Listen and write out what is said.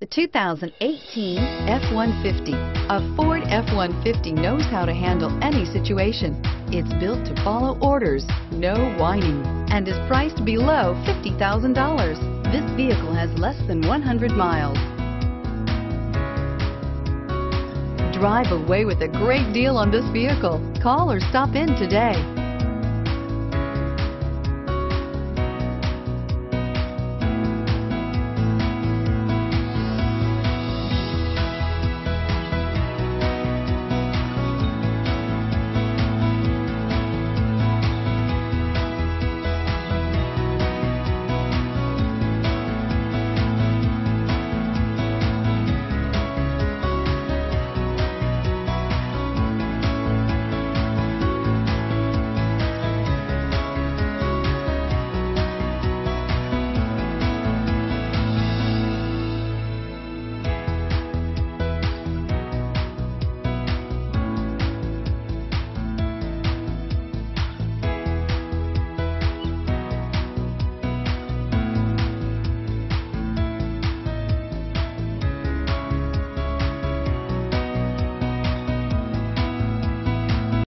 The 2018 F-150. A Ford F-150 knows how to handle any situation. It's built to follow orders, no whining, and is priced below $50,000. This vehicle has less than 100 miles. Drive away with a great deal on this vehicle. Call or stop in today.